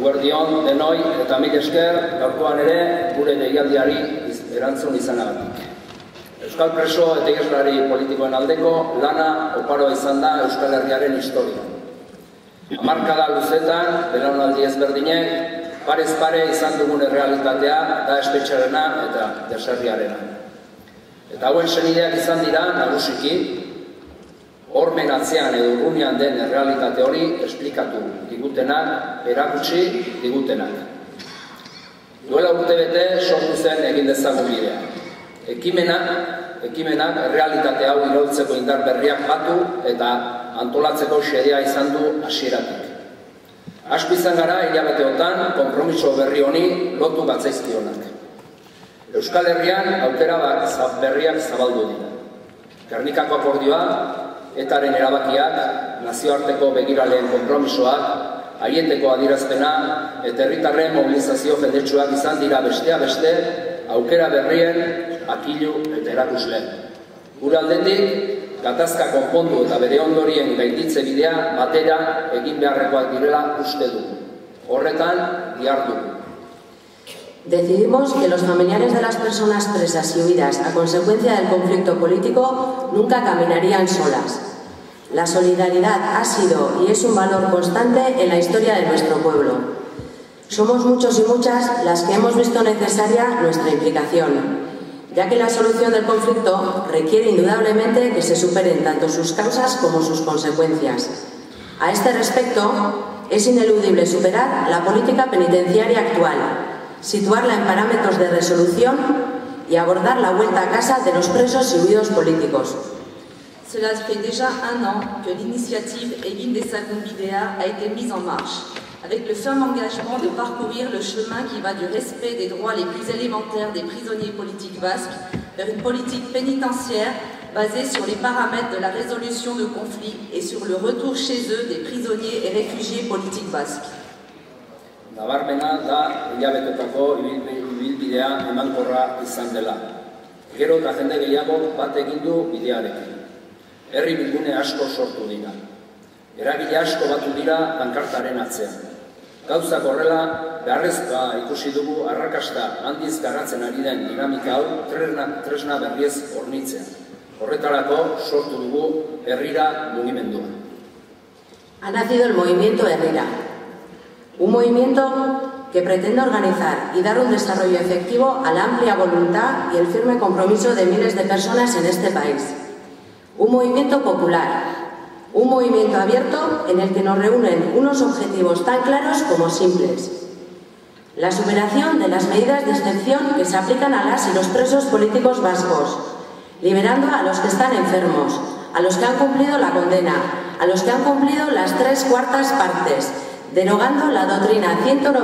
Eguerdion denoi eta mil esker gaurkoan ere gure deialdiari erantzun izanagatik. Euskal preso eta iheslari politikoen aldeko lana oparoa izan da Euskal Herriaren historia. Hamarkada luzetan, belaunaldi ezberdinek, parez pare izan dugun errealitatea da espetxarena eta deserriarena. Eta hauen senideak izan dira, nagusiki, hormen atzean edo urrunean den errealitate hori esplikatu digutenak, erakutsi digutenak. Duela urtebete sortu zen egin dezagun bidea. Ekimenak errealitate hau iraultzeko indar berriak batu eta antolatzeko xedea izan du hasieratik. Asko izan gara hilabeteotan konpromiso berri honi lotu gatzaizkionak. Euskal Herrian aukera berriak zabaldu dira. Gernikako akordioa, etaren erabakiak, nazioarteko begiraleen konpromisoak, haieteko adierazpena eta herritarren mobilizazio jendetsuak izan dira bestea beste, aukera berrien akilu eta erakusle. Gure aldetik, gatazka konpondu eta bere ondorien gainditze bidea batera egin beharrekoak direla uste dugu. Horretan, dihardu. Decidimos que los familiares de las personas presas y huidas a consecuencia del conflicto político nunca caminarían solas. La solidaridad ha sido y es un valor constante en la historia de nuestro pueblo. Somos muchos y muchas las que hemos visto necesaria nuestra implicación, ya que la solución del conflicto requiere indudablemente que se superen tanto sus causas como sus consecuencias. A este respecto, es ineludible superar la política penitenciaria actual, situarla en parámetros de resolución y abordar la vuelta a casa de los presos y huidos políticos. Cela fait déjà un an que l'initiative Egin dezagun bidea a été mise en marche, avec le ferme engagement de parcourir le chemin qui va du respect des droits les plus élémentaires des prisonniers politiques basques vers une politique pénitentiaire basée sur les paramètres de la résolution de conflits et sur le retour chez eux des prisonniers et réfugiés politiques basques. Nabarmena da hilabetetako ibilbidea emankorra izan dela. Gero eta jende gehiago bat egin du bidearekin. Herri bilgune asko sortu dira. Eragile asko batu dira pankartaren atzean. Gauzak horrela, beharrezkoa ikusi dugu arrakasta handiz garatzen ari den dinamika hau tresna berriez hornitzen. Horretarako sortu dugu Herrira mugimendua. Ha nacido el movimiento Herrira. Un movimiento que pretende organizar y dar un desarrollo efectivo a la amplia voluntad y el firme compromiso de miles de personas en este país. Un movimiento popular, un movimiento abierto en el que nos reúnen unos objetivos tan claros como simples. La superación de las medidas de excepción que se aplican a las y los presos políticos vascos, liberando a los que están enfermos, a los que han cumplido la condena, a los que han cumplido las 3/4 partes, derogando la doctrina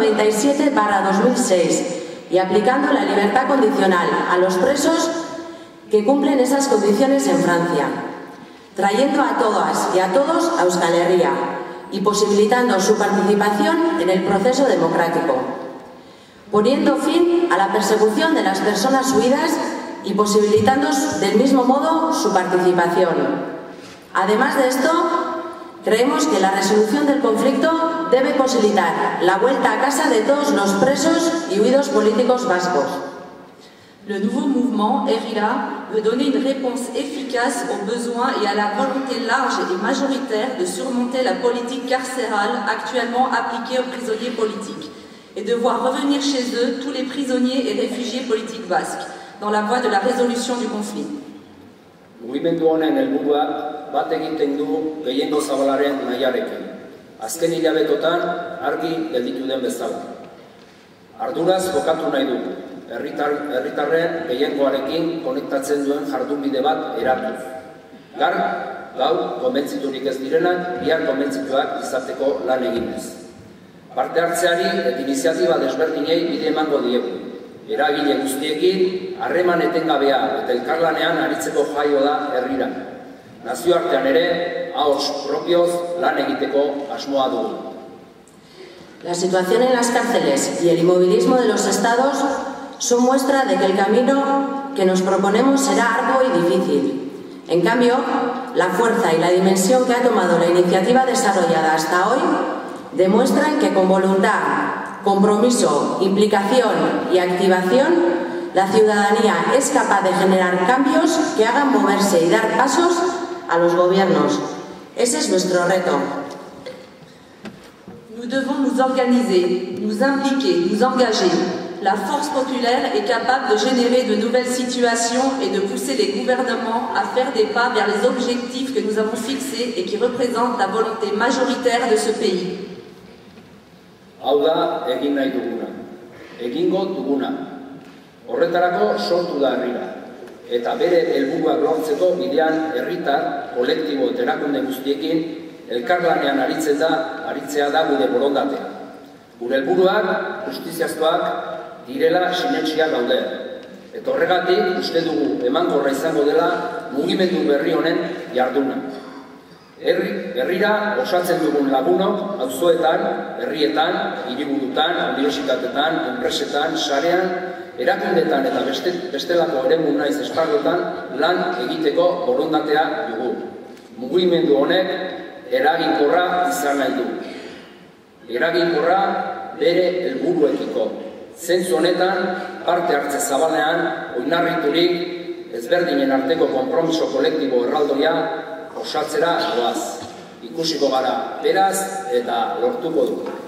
197/2006 y aplicando la libertad condicional a los presos que cumplen esas condiciones en Francia, trayendo a todas y a todos a Euskal Herria y posibilitando su participación en el proceso democrático, poniendo fin a la persecución de las personas huidas y posibilitando del mismo modo su participación. Además de esto, creemos que la resolución del conflicto debe posibilitar la vuelta a casa de todos los presos y huidos políticos vascos. Le nouveau mouvement Herrira veut donner une réponse efficace aux besoins et à la volonté large et majoritaire de surmonter la politique carcérale actuellement appliquée aux prisonniers politiques et de voir revenir chez eux tous les prisonniers et réfugiés politiques basques dans la voie de la résolution du conflit. Mugimendu honen helburua bat egiten du gehiengo zabalaren nahiarekin. Azken hilabetotan argi gelditu den bezala. Arduraz jokatu nahi dugu. Herritarren gehiengoarekin konektatzen duen jardunbide bat eratuz. Gaur konbentziturik ez direnak, bihar konbentzituak izateko lan eginez. Parte hartzeari eta iniziatiba desberdinei bide emango diegu. Eragile guztiekin, harreman etengabea eta elkarlanean aritzeko jaio da Herrira. Nazioartean ere, ahots propioz lan egiteko asmoa dugu. La situación en las cárceles y el inmovilismo de los estados son muestra de que el camino que nos proponemos será arduo y difícil. En cambio, la fuerza y la dimensión que ha tomado la iniciativa desarrollada hasta hoy demuestran que con voluntad, compromiso, implicación y activación, la ciudadanía es capaz de generar cambios que hagan moverse y dar pasos a los gobiernos. Ese es nuestro reto. Nous devons nous organiser, nous impliquer, nous engager. La force populaire est capable de générer de nouvelles situations et de pousser les gouvernements à faire des pas vers les objectifs que nous avons fixés et qui représentent la volonté majoritaire de ce pays. Hau da, egin nahi duguna, egingo duguna. Horretarako sortu da herrira, eta bere helburuak lortzeko bidean herritar, kolektibo eta erakunde guztiekin elkarlanean aritzea da gure borondatea. Gure helburuak justiziazkoak direla sinetxia gaude. Eta horregatik uste dugu emankorra izango dela mugimendu berri honen jarduna. Herrira osatzen dugun lagunok auzoetan, herrietan, hiriburutan, unibertsitatetan, enpresetan, sarean, erakundetan eta bestelako eremu naiz esparruetan lan egiteko borondatea dugu. Mugimendu honek eraginkorra izan nahi du. Eraginkorra bere helburuekiko. Zentzu honetan, parte hartze zabalean, oinarriturik ezberdinen arteko konpromiso kolektibo erraldoia osatzera goaz. Ikusiko gara, beraz eta lortuko dugu.